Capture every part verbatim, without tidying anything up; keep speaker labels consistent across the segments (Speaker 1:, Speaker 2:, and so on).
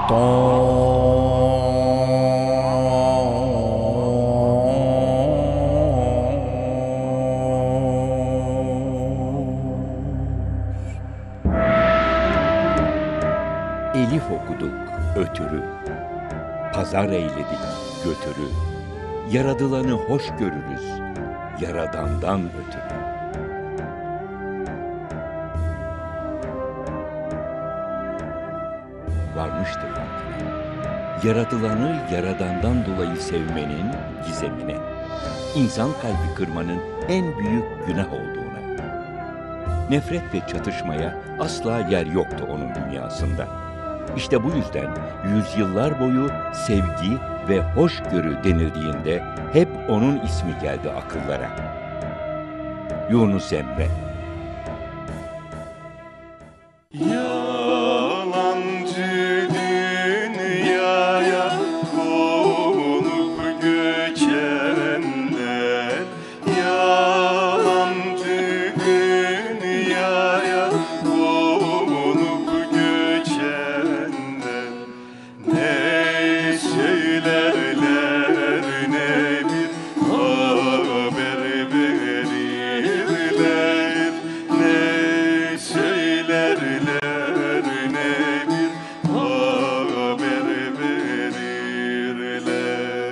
Speaker 1: Elif okuduk ötürü, pazar eyledik götürü, yaradılanı hoş görürüz, yaradandan ötürü. Varmıştır farkına, yaradılanı yaradandan dolayı sevmenin gizemine, insan kalbi kırmanın en büyük günah olduğuna. Nefret ve çatışmaya asla yer yoktu onun dünyasında. İşte bu yüzden yüzyıllar boyu sevgi ve hoşgörü denildiğinde hep onun ismi geldi akıllara. Yunus Emre.
Speaker 2: Yalancı dünyaya konup göçenler, yalancı dünyaya konup göçenler, ne söylerler ne bir haber verirler, ne söylerler ne bir haber verirler.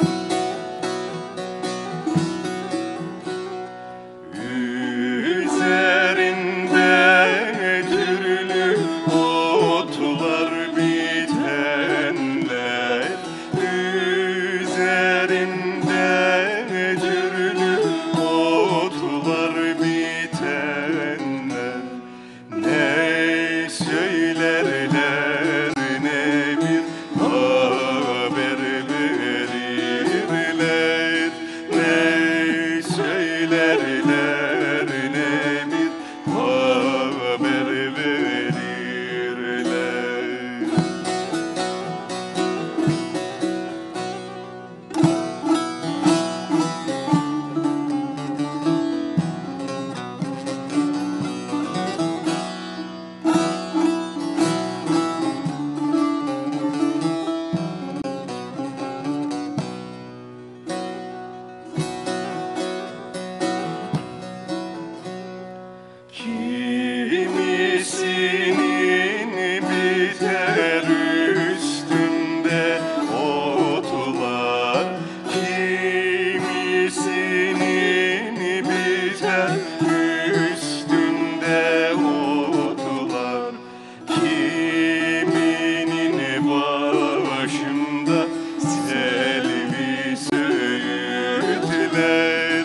Speaker 2: Üzerinde türlü otlar bitenler, üzerinde türlü otlar bitenler, ne söylerler ne bir haber verirler, ne söylerler ne bir haber verirler. Kimisinin biter üstünde otlar, kimisinin biter üstünde otlar, kiminin başında selvi söğütler,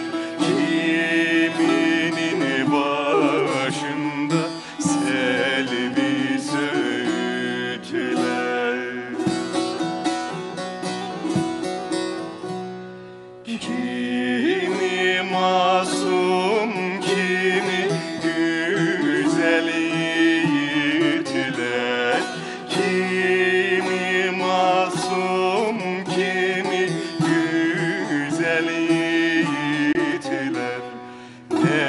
Speaker 2: kiminin başında selvi söğütler. Kimi masum, kimi güzel yiğitler, kimi masum, kimi güzel yiğitler, ne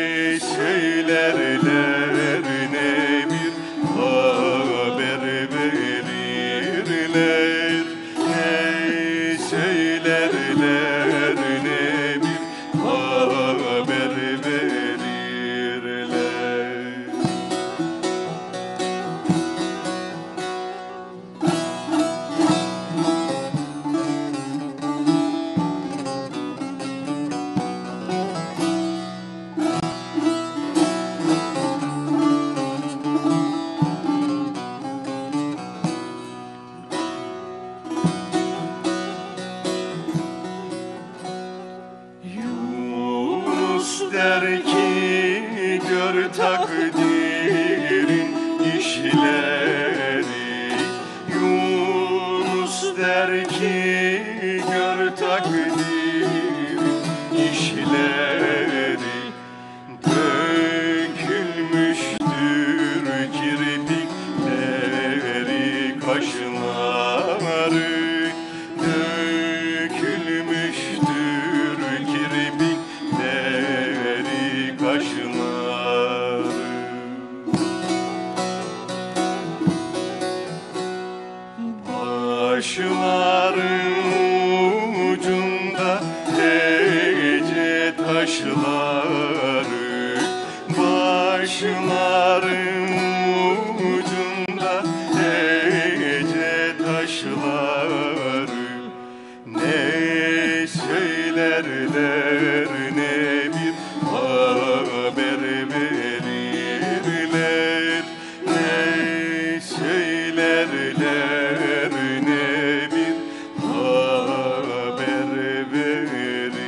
Speaker 2: söylerler ne bir haber verirler, ne söylerler ne bir haber verirler. Yunus der ki gör takdirin işleri, Yunus der ki gör takdirin işleri, dökülmüştür kirpikleri kaşları, dökülmüştür kirpikleri kaşları. taşları, başlarım ucunda ece taşları. Ne söylerler ne bir haber verirler, ne söylerler ne bir haber verirler.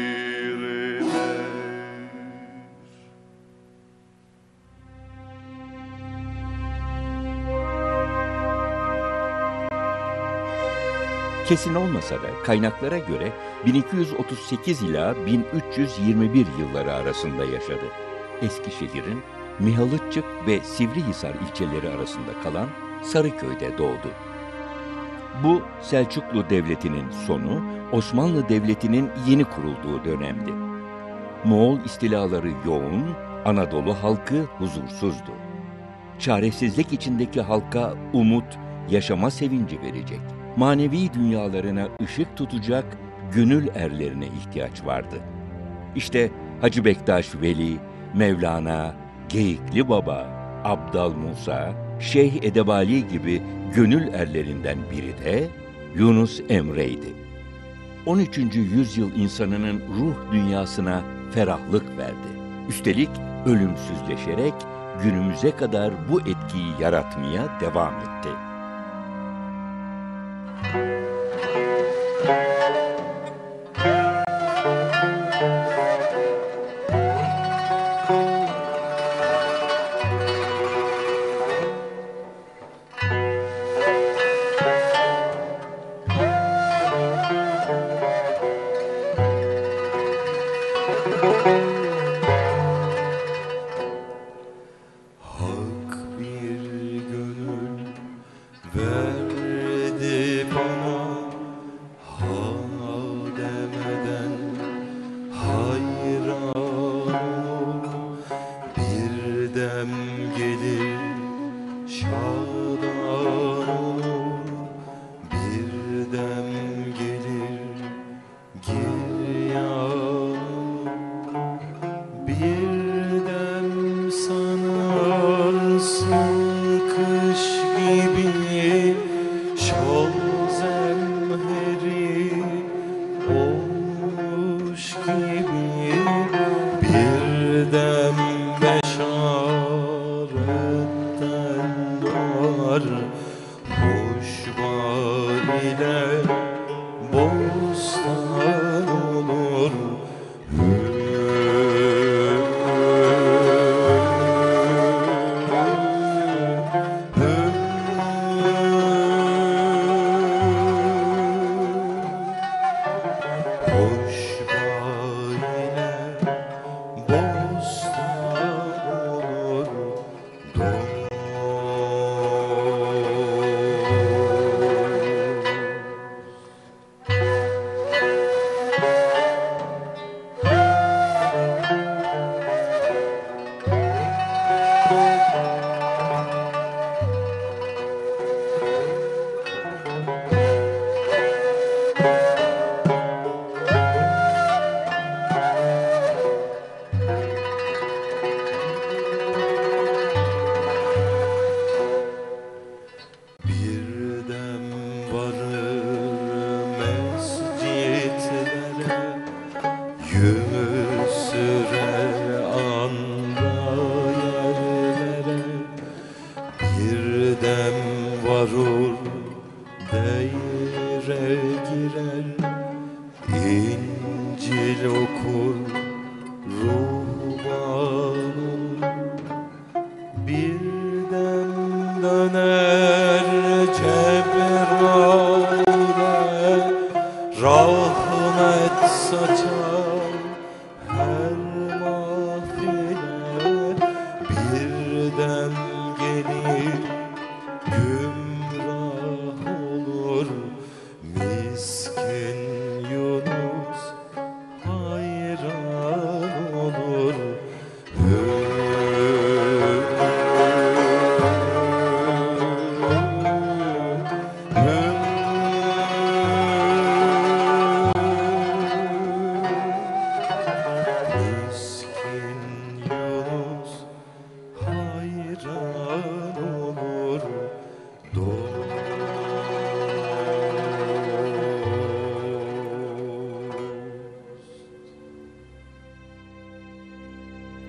Speaker 1: Kesin olmasa da kaynaklara göre bin iki yüz otuz sekiz ila bin üç yüz yirmi bir yılları arasında yaşadı. Eskişehir'in Mihalıççık ve Sivrihisar ilçeleri arasında kalan Sarıköy'de doğdu. Bu Selçuklu Devleti'nin sonu, Osmanlı Devleti'nin yeni kurulduğu dönemdi. Moğol istilaları yoğun, Anadolu halkı huzursuzdu. Çaresizlik içindeki halka umut, yaşama sevinci verecek, manevi dünyalarına ışık tutacak gönül erlerine ihtiyaç vardı. İşte Hacı Bektaş Veli, Mevlana, Geyikli Baba, Abdal Musa, Şeyh Edebali gibi gönül erlerinden biri de Yunus Emre'ydi. on üçüncü yüzyıl insanının ruh dünyasına ferahlık verdi. Üstelik ölümsüzleşerek günümüze kadar bu etkiyi yaratmaya devam etti.
Speaker 2: Hak bir gönül verdi bana, ha demeden hayran olur. Bir dem gelir şadan olur, bir dem gelir giryan olur. Bir dem sanarsın kış gibi şol zemheri olmuş gibi. Bir dem beşaretten doğar hoş bağ ile bostan olur. Hoş bağ ile bostan olur dost. Bir dem varır mescitlere, yürü sürer anda yerlere. Bir dem varur deyre girer, İncil okur ruhban olur. Bir dem döner Cebrail'e, rahmet saçar her mahfile. Bir dem gelir gümrah olur, miskin Yunus hayran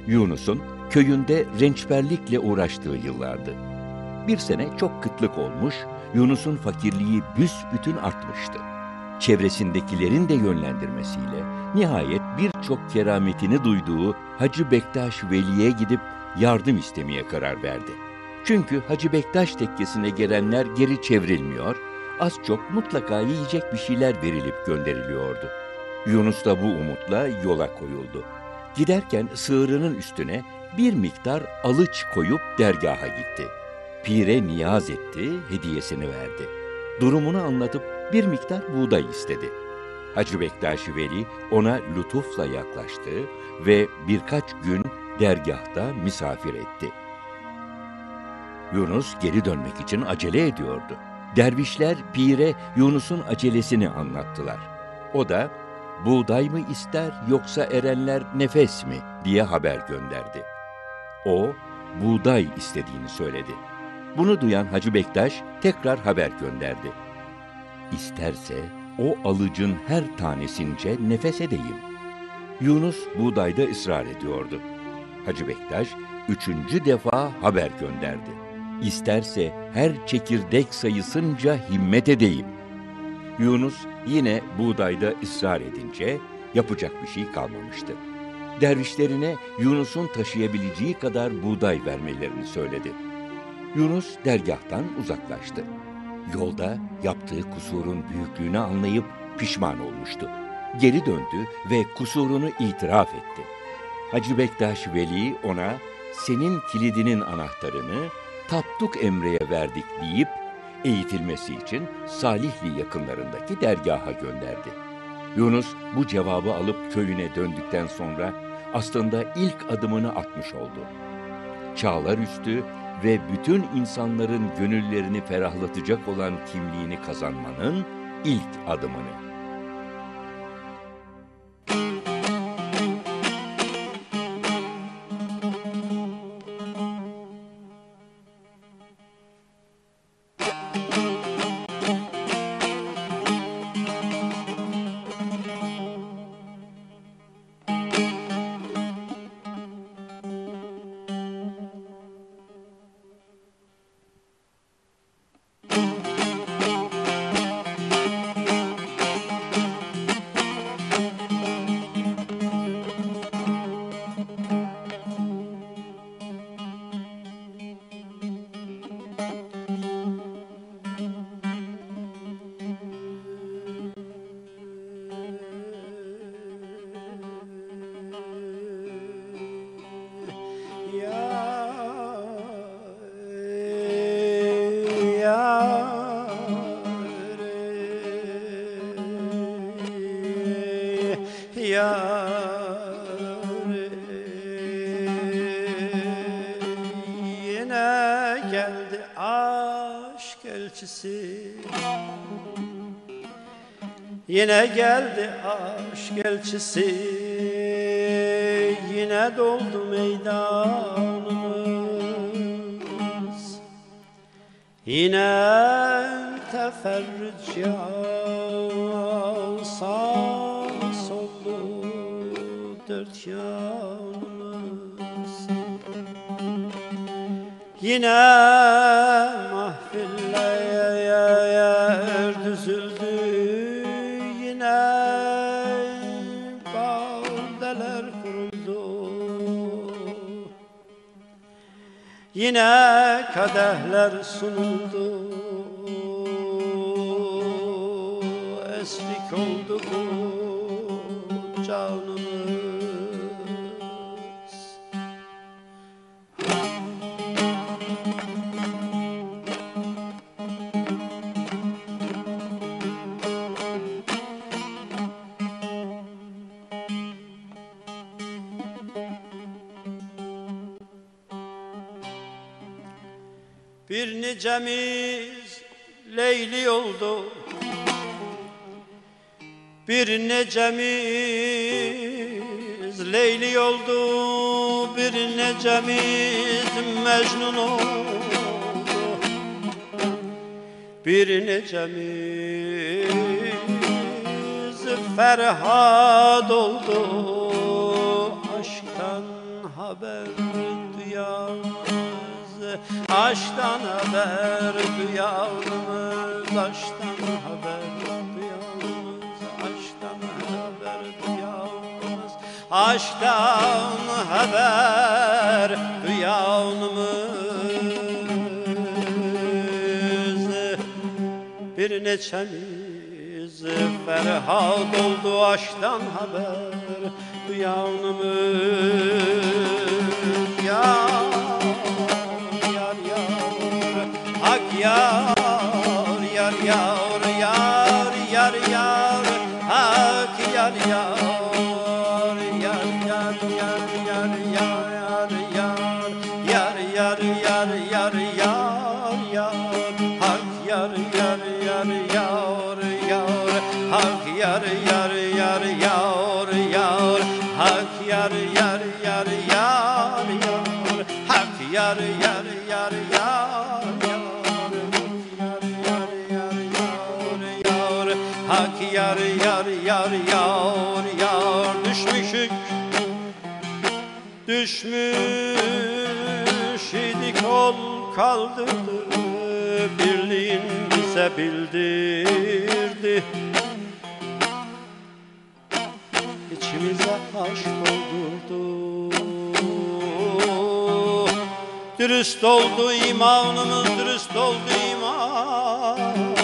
Speaker 1: Yunus'un köyünde rençberlikle uğraştığı yıllardı. Bir sene çok kıtlık olmuş, Yunus'un fakirliği büsbütün artmıştı. Çevresindekilerin de yönlendirmesiyle nihayet birçok kerametini duyduğu Hacı Bektaş Veli'ye gidip yardım istemeye karar verdi. Çünkü Hacı Bektaş tekkesine gelenler geri çevrilmiyor, az çok mutlaka yiyecek bir şeyler verilip gönderiliyordu. Yunus da bu umutla yola koyuldu. Giderken sığırının üstüne bir miktar alıç koyup dergaha gitti. Pire niyaz etti, hediyesini verdi. Durumunu anlatıp bir miktar buğday istedi. Hacı Bektaş Veli ona lütufla yaklaştı ve birkaç gün dergahta misafir etti. Yunus geri dönmek için acele ediyordu. Dervişler pire Yunus'un acelesini anlattılar. O da buğday mı ister yoksa erenler nefes mi diye haber gönderdi. O buğday istediğini söyledi. Bunu duyan Hacı Bektaş tekrar haber gönderdi. İsterse o alıcın her tanesince nefes edeyim. Yunus buğdayda ısrar ediyordu. Hacı Bektaş üçüncü defa haber gönderdi. İsterse her çekirdek sayısınca himmet edeyim. Yunus yine buğdayda ısrar edince yapacak bir şey kalmamıştı. Dervişlerine Yunus'un taşıyabileceği kadar buğday vermelerini söyledi. Yunus dergahtan uzaklaştı. Yolda yaptığı kusurun büyüklüğünü anlayıp pişman olmuştu. Geri döndü ve kusurunu itiraf etti. Hacı Bektaş Veli ona senin kilidinin anahtarını Tapduk Emre'ye verdik deyip eğitilmesi için Salihli yakınlarındaki dergaha gönderdi. Yunus bu cevabı alıp köyüne döndükten sonra aslında ilk adımını atmış oldu. Çağlar üstü ve bütün insanların gönüllerini ferahlatacak olan kimliğini kazanmanın ilk adımını.
Speaker 3: Yine geldi aşk elçisi, yine geldi aşk elçisi, yine doldu meydanımız, yine teferrüç yağsa soldu dört yanımız. Yine mahfiller düzüldü, yine bavdeler kuruldu, yine kadehler sunuldu, esrik oldu bu canımız. Bir nicemiz Leyli oldu, bir necemiz Leyli oldu, bir necemiz Mecnun oldu, bir necemiz Ferhat oldu, aşktan haber haber duyanımız, aşktan haber duyanımız, aşktan haber duyanımız, aşktan haber duyanımız, aşktan haber duyanımız. Bir neçemiz ferhat oldu aşktan haber duyanımız. Yar yar yar ak yar yar yar yar yar yar ak yar yar yar yar yar yar yar yar yar yar yar yar yar yar hak yar yar yar yar yar hak yar yar yar yar yar hak yar yar yar yar yar hak yar yar yar yar yar hak yar yar yar yar yar düşmüşük düşmüş idik ol kaldırdı birliğin bize bildirdi içimize aşk doldurdu dürüst oldu imanımız dürüst oldu imanımız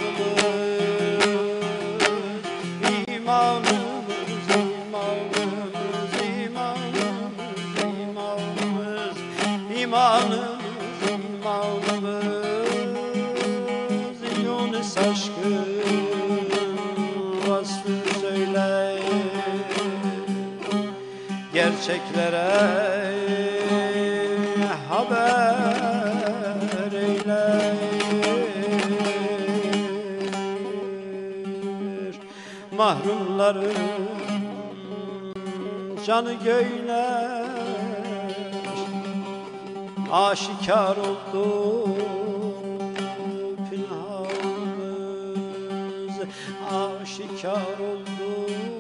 Speaker 3: imanımız imanımız imanımız imanımız imanımız imanımız Yunus aşkın vasfı söyle gerçeklere haber eyle mahrumların canı göyler aşikar oldu pinhamız aşikar oldu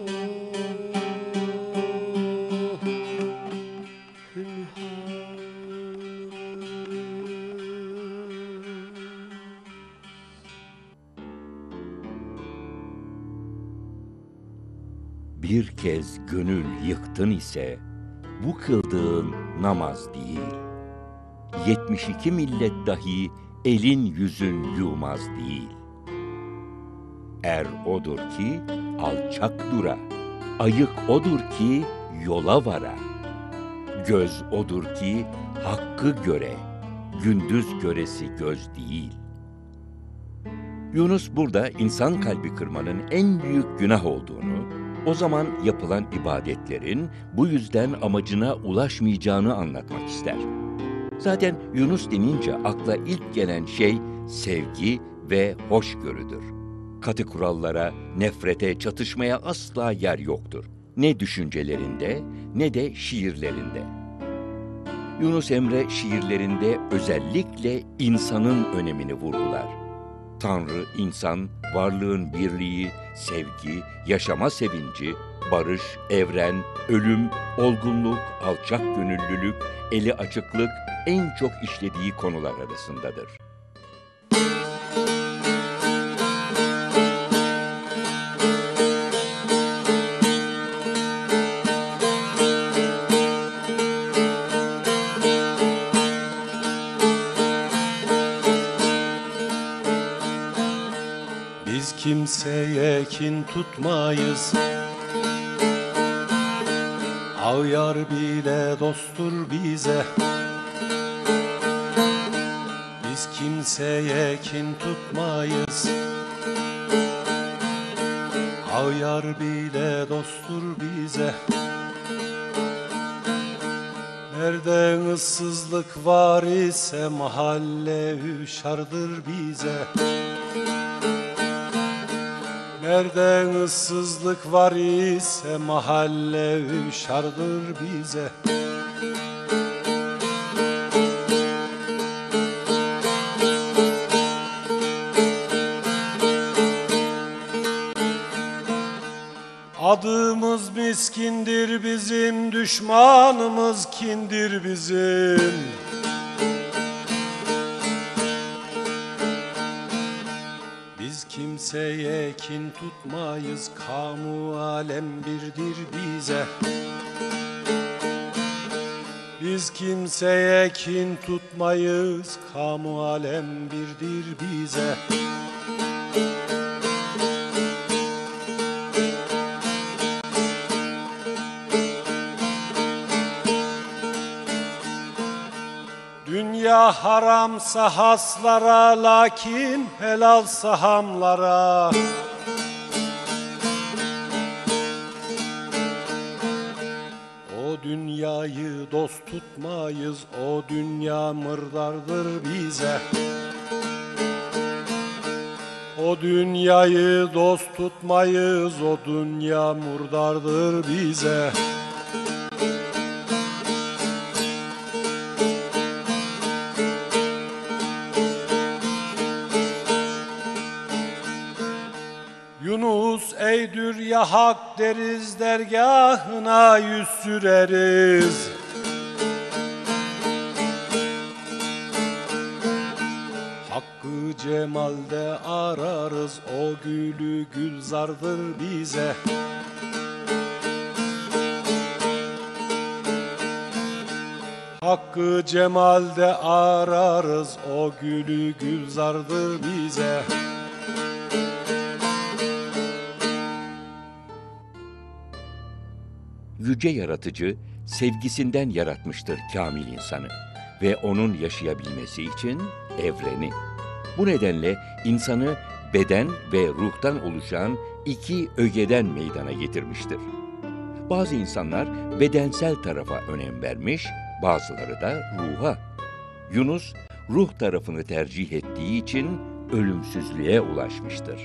Speaker 1: Bir kez gönül yıktın ise bu kıldığın namaz değil. Yetmiş iki millet dahi elin yüzün yumaz değil. Er odur ki alçak dura, ayık odur ki yola vara. Göz odur ki hakkı göre, gündüz göresi göz değil. Yunus burada insan kalbi kırmanın en büyük günah olduğunu, o zaman yapılan ibadetlerin bu yüzden amacına ulaşmayacağını anlatmak ister. Zaten Yunus denince akla ilk gelen şey sevgi ve hoşgörüdür. Katı kurallara, nefrete, çatışmaya asla yer yoktur. Ne düşüncelerinde ne de şiirlerinde. Yunus Emre şiirlerinde özellikle insanın önemini vurgular. Tanrı, insan, varlığın birliği, sevgi, yaşama sevinci, barış, evren, ölüm, olgunluk, alçak gönüllülük, eli açıklık en çok işlediği konular arasındadır.
Speaker 2: Biz kimseye kin tutmayız, ağyar bile dosttur bize. Biz kimseye kin tutmayız, ağyar bile dosttur bize. Nerede ıssızlık var ise mahalle üşardır bize. Nerede ıssızlık var ise mahalle üşardır bize. Adımız misafir miskindir bizim, düşmanımız kindir bizim. Biz kimseye kin tutmayız, kamu alem birdir bize. Biz kimseye kin tutmayız, kamu alem birdir bize. Dünya haramsa haslara, lakin helal sahamlara. O dünyayı dost tutmayız, o dünya mırdardır bize. O dünyayı dost tutmayız, o dünya murdardır bize. Yunus eydür ya hak deriz, dergahına yüz süreriz. Hakkı cemalde ararız, o gülü gülzardır bize. Hakkı cemalde ararız, o gülü gülzardır bize.
Speaker 1: Yüce Yaratıcı sevgisinden yaratmıştır kamil insanı ve onun yaşayabilmesi için evreni. Bu nedenle insanı beden ve ruhtan oluşan iki ögeden meydana getirmiştir. Bazı insanlar bedensel tarafa önem vermiş, bazıları da ruha. Yunus, ruh tarafını tercih ettiği için ölümsüzlüğe ulaşmıştır.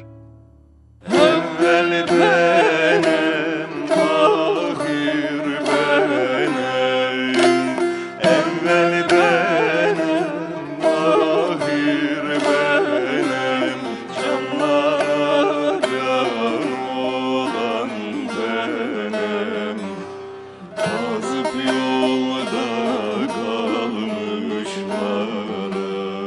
Speaker 3: Evvel benim, ahir benim. Evvel benim, ahir benim. Canlara can olan benim. Azıp yolda kalmışlara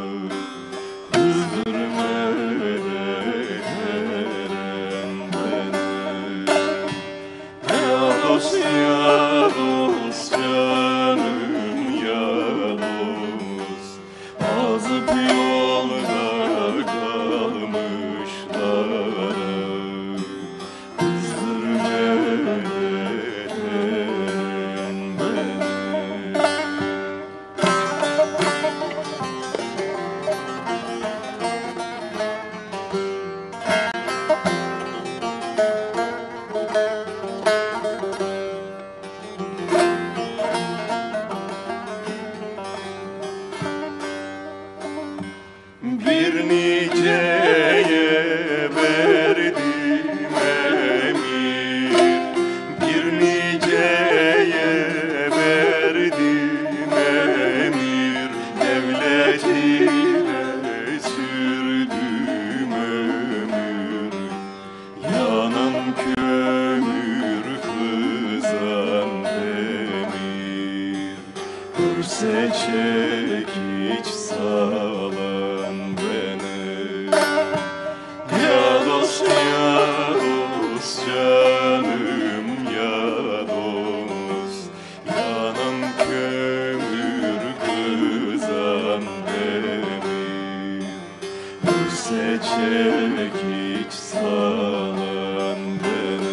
Speaker 3: dost ya dost canım ya dost, azıp yolda kalmışlara kızdırmayın beni. Bir niceye verdim emir, bir niceye verdim emir, devletine sürdüm ömür, yanan kömür kızan demir, örse çekiç salan beni. Ya dost ya dost canım ya dost, yanan kömür kızan demir, örse çekiç salan beni.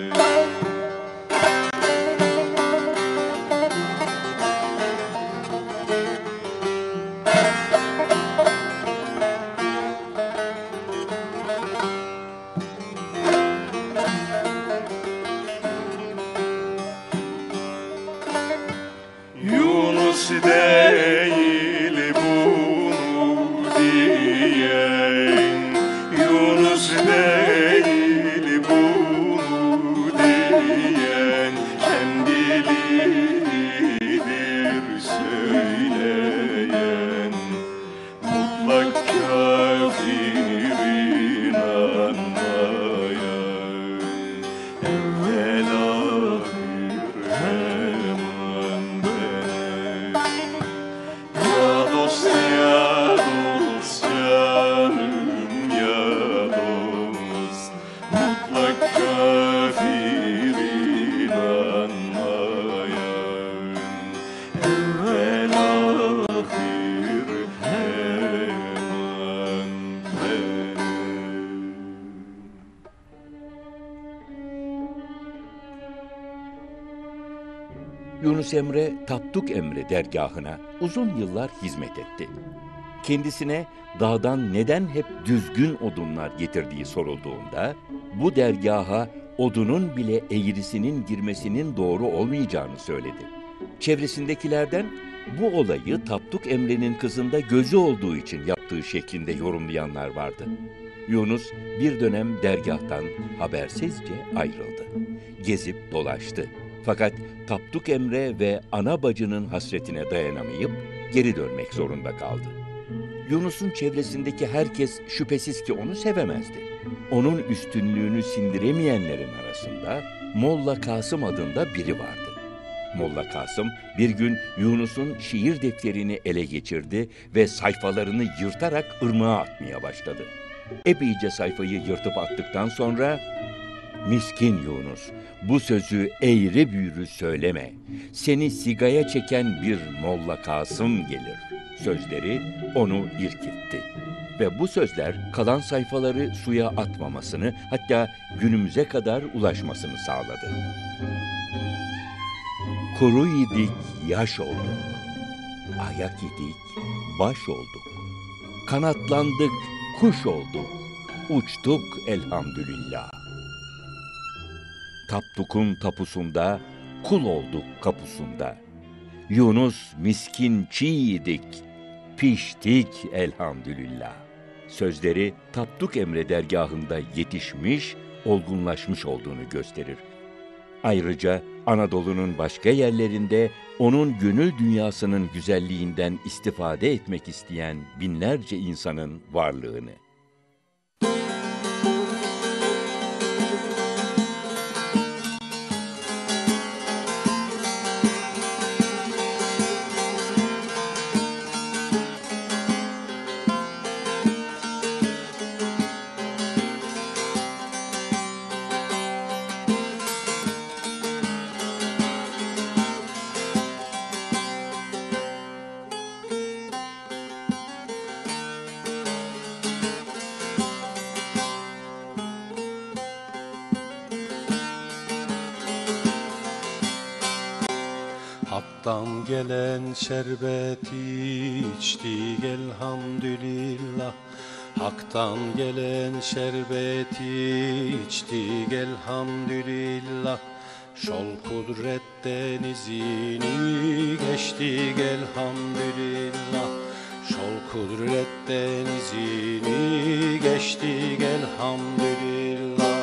Speaker 3: Yunus değil bunu diyen, Yunus değil bunu diyen, kendilidir söyleyen, mutlak kafirin anlayan, evvela
Speaker 1: Yunus Emre, Tapduk Emre dergahına uzun yıllar hizmet etti. Kendisine dağdan neden hep düzgün odunlar getirdiği sorulduğunda, bu dergaha odunun bile eğrisinin girmesinin doğru olmayacağını söyledi. Çevresindekilerden bu olayı Tapduk Emre'nin kızında gözü olduğu için yaptığı şeklinde yorumlayanlar vardı. Yunus bir dönem dergahtan habersizce ayrıldı. Gezip dolaştı. Fakat Tapduk Emre ve ana bacının hasretine dayanamayıp geri dönmek zorunda kaldı. Yunus'un çevresindeki herkes şüphesiz ki onu sevemezdi. Onun üstünlüğünü sindiremeyenlerin arasında Molla Kasım adında biri vardı. Molla Kasım bir gün Yunus'un şiir defterini ele geçirdi ve sayfalarını yırtarak ırmağa atmaya başladı. Epeyce sayfayı yırtıp attıktan sonra, "Miskin Yunus, bu sözü eğri büğrü söyleme. Seni sigaya çeken bir Molla Kasım gelir." Sözleri onu irkitti. Ve bu sözler kalan sayfaları suya atmamasını, hatta günümüze kadar ulaşmasını sağladı. Kuru idik, yaş olduk. Ayak idik, baş olduk. Kanatlandık, kuş olduk. Uçtuk elhamdülillah. Tapduk'un tapusunda, kul olduk kapusunda. Yunus miskin çiğ idik, piştik elhamdülillah. Sözleri Tapduk Emre dergahında yetişmiş, olgunlaşmış olduğunu gösterir. Ayrıca Anadolu'nun başka yerlerinde onun gönül dünyasının güzelliğinden istifade etmek isteyen binlerce insanın varlığını.
Speaker 2: Hak'tan gelen şerbeti içtik elhamdülillah. Hak'tan gelen şerbeti içtik elhamdülillah. Şol kudret denizini geçtik elhamdülillah. Şol kudret denizini geçtik elhamdülillah.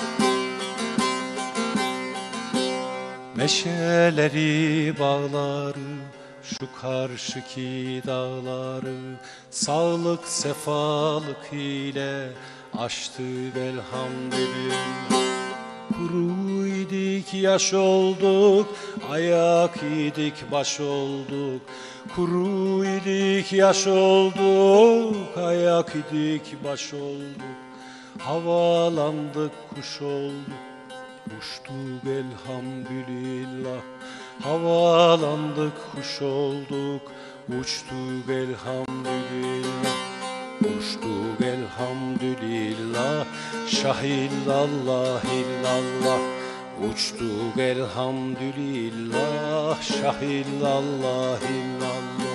Speaker 2: Meşeleri, bağları, şu karşıki dağları sağlık, sefalık ile aştık elhamdülillah. Kuru idik, yaş olduk, ayak idik, baş olduk. Kuru idik, yaş olduk, ayak idik, baş olduk. Havalandık, kuş olduk. Uçtuk elhamdülillah, havalandık, kuş olduk. Uçtuk elhamdülillah, uçtuk elhamdülillah. Şah illallah illallah, uçtuk elhamdülillah. Şah illallah illallah.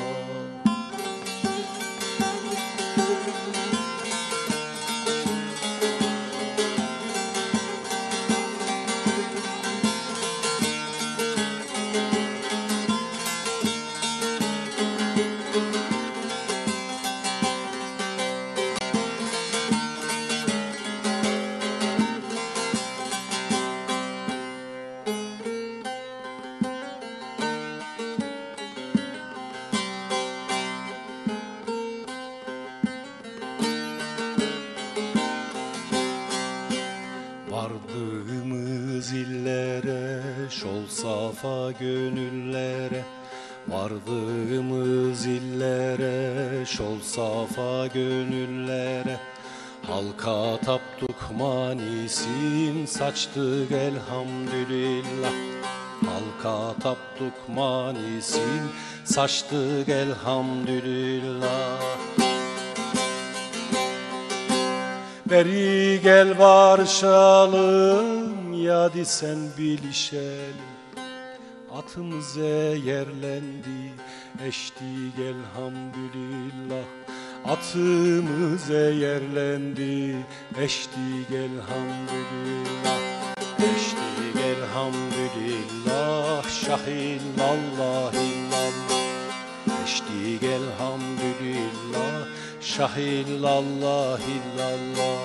Speaker 2: Vardığımız illere, şol safa gönüllere. Vardığımız illere, şol safa gönüllere. Halka tapduk manisin, saçtık elhamdülillah. Halka tapduk manisin, saçtık elhamdülillah. Beri gel barışalım, yadi sen bilişelim. Atımız yerlendi, eştik elhamdülillah. Atımız yerlendi, eştik elhamdülillah. Eştik elhamdülillah, şahillallah illallah. Eştik elhamdülillah, şahillallah illallah.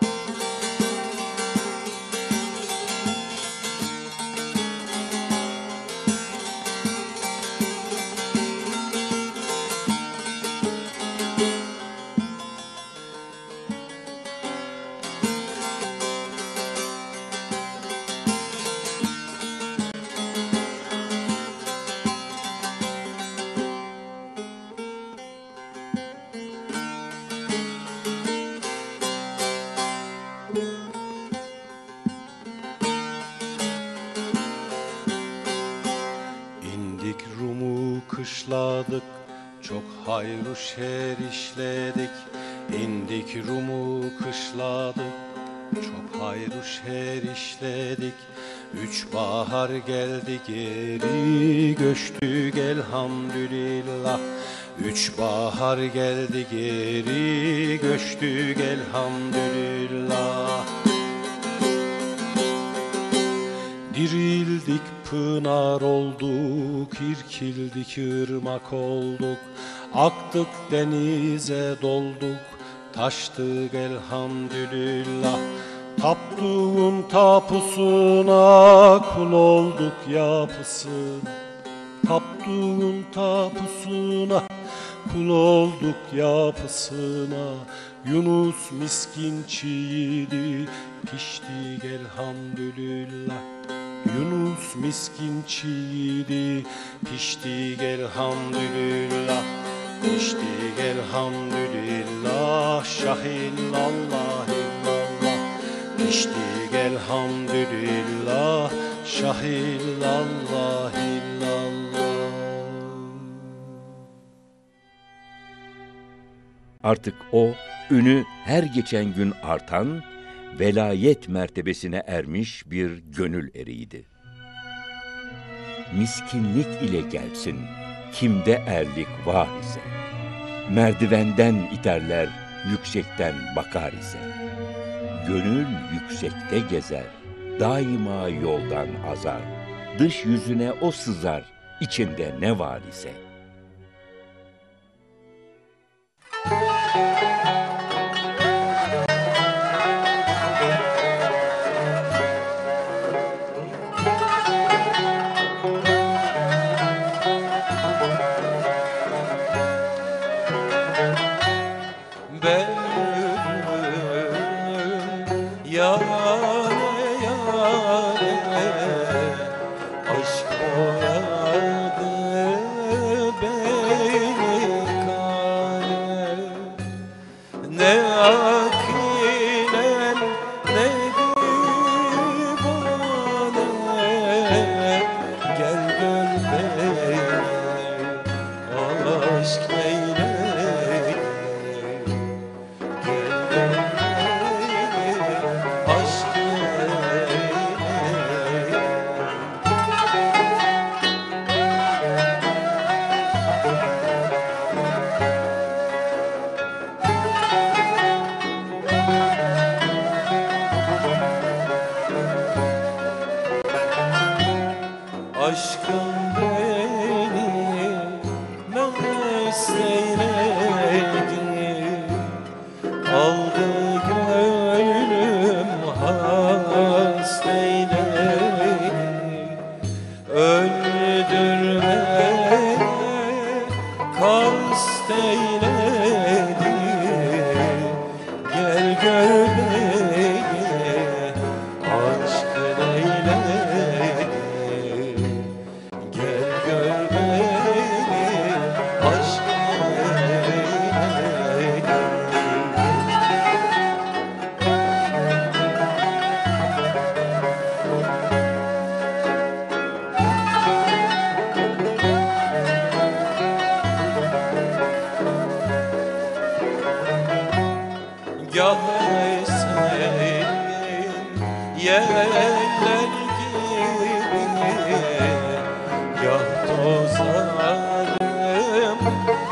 Speaker 2: Kışladık, çok hayru şer işledik. İndik Rum'u kışladık, çok hayru şer işledik. Üç bahar geldi geri göçtük elhamdülillah. Üç bahar geldi geri göçtük elhamdülillah. Dirildik, pınar olduk, irkildik, ırmak olduk. Aktık, denize dolduk, taştık elhamdülillah. Taptuğun tapusuna kul olduk yapısın. Taptuğun tapusuna kul olduk yapısına. Yunus miskin çiğdi, piştik elhamdülillah. Yunus miskin çiğdi, piştik elhamdülillah. Piştik elhamdülillah, şahillallah illallah. Piştik elhamdülillah, şahillallah illallah.
Speaker 1: Artık o, ünü her geçen gün artan, velayet mertebesine ermiş bir gönül eriydi. Miskinlik ile gelsin, kimde erlik var ise. Merdivenden iterler, yüksekten bakar ise. Gönül yüksekte gezer, daima yoldan azar. Dış yüzüne o sızar, içinde ne var ise.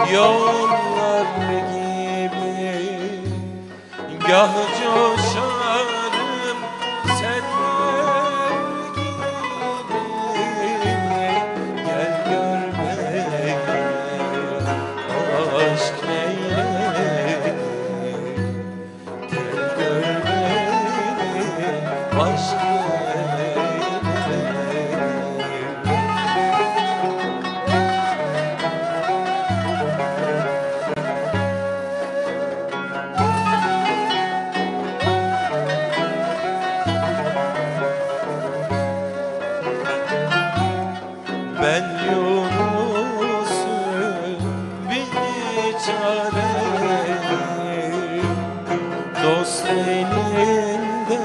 Speaker 2: yollar gibi. Gah coşarım seller gibi. Gel gör beni, aşk neyle. Gel gör beni, aşk ben Yunus'um biçareyim, dost elinde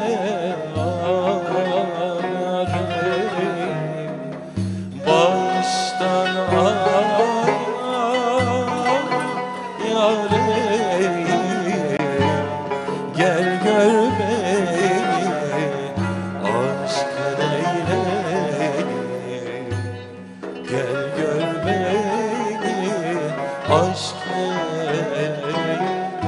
Speaker 2: ararım, baştan yareyim. Gel gör beni, aşk neyleyim. Gel gör beni, aşk neyleyim.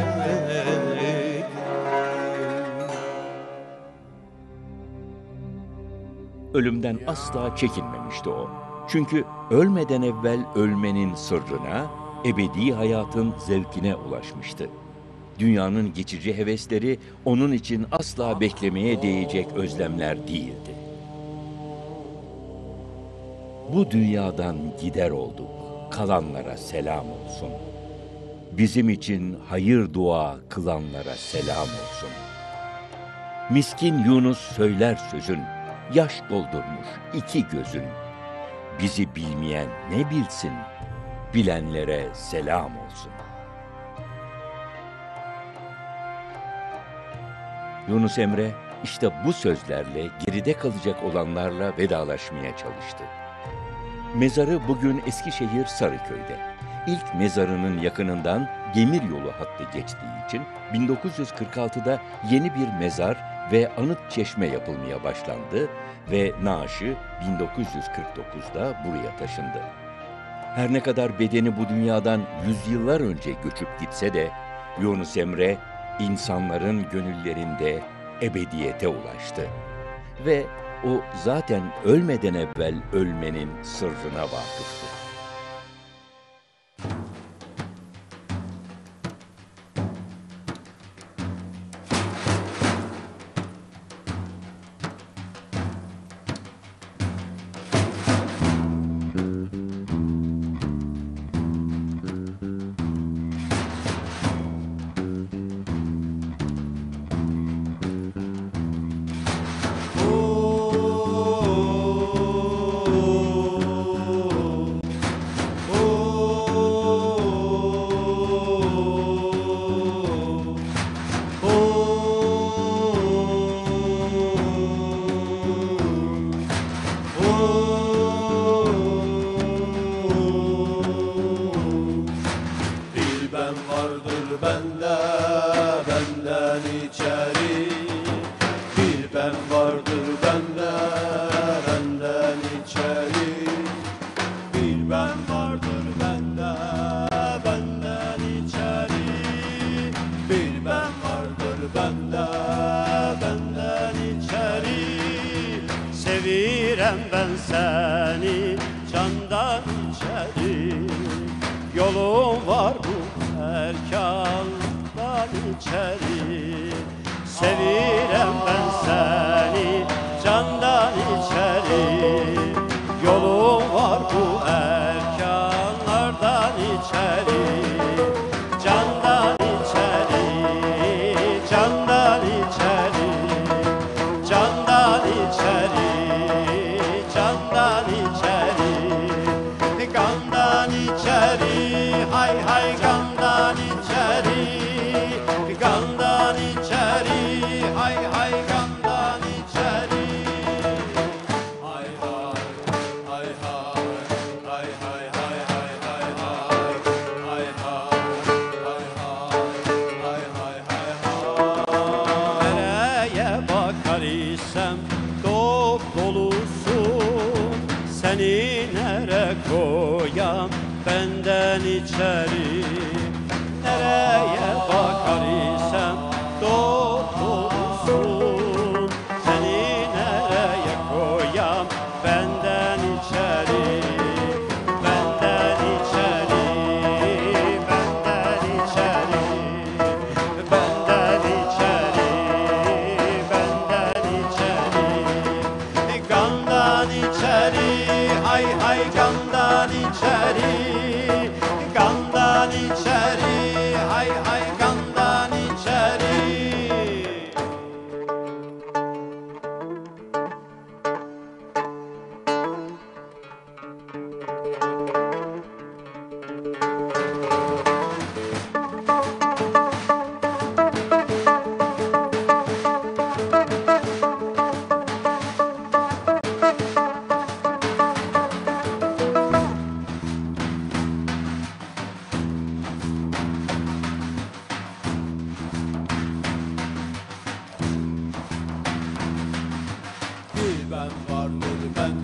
Speaker 1: Ölümden asla çekinmemişti o. Çünkü ölmeden evvel ölmenin sırrına, ebedi hayatın zevkine ulaşmıştı. Dünyanın geçici hevesleri onun için asla beklemeye değecek özlemler değildi. Bu dünyadan gider olduk, kalanlara selam olsun. Bizim için hayır dua kılanlara selam olsun. Miskin Yunus söyler sözün, yaş doldurmuş iki gözün. Bizi bilmeyen ne bilsin, bilenlere selam olsun. Yunus Emre işte bu sözlerle geride kalacak olanlarla vedalaşmaya çalıştı. Mezarı bugün Eskişehir Sarıköy'de. İlk mezarının yakınından demiryolu hattı geçtiği için bin dokuz yüz kırk altıda yeni bir mezar ve anıt çeşme yapılmaya başlandı ve naaşı bin dokuz yüz kırk dokuzda buraya taşındı. Her ne kadar bedeni bu dünyadan yüzyıllar önce göçüp gitse de Yunus Emre insanların gönüllerinde ebediyete ulaştı. Ve o zaten ölmeden evvel ölmenin sırrına vakıftı.
Speaker 3: bende, benden içeri. Bir ben vardır bende, benden içeri. Bir ben vardır bende, benden içeri. Bir ben vardır bende, benden içeri. Sevirem ben seni candan içeri. Yolum var bu erkandan içeri. Sevirem ben seni candan içeri. Yolum var bu erkanlardan içeri. Candan içeri, candan içeri. Candan içeri, candan içeri. Gandan içeri, hay hay gandan içeri. Gandan içeri, hay hay gandan içeri. Hay hay, hay hay, hay hay hay hay hay hay. Hay hay, hay hay, hay hay hay hay. Nereye bakar isem dop dolusun. Seni nere koyam benden içeri. Nereye bakar isem doğrusun, seni nereye koyam benden içeri. Benden içeri, benden içeri, benden içeri, benden içeri. Gandan içeri, hay hay gandan içeri, gandan içeri, hay hay gandan içeri. Bir ben vardır ben